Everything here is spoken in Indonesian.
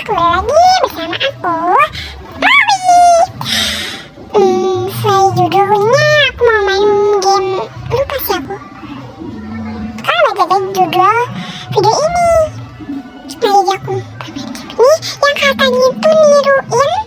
kembali lagi bersama aku, Rawi. Sesuai judulnya, aku mau main game. Lupa sih aku. Kalau baca judul video ini, mari aku. Ini yang katanya itu niruin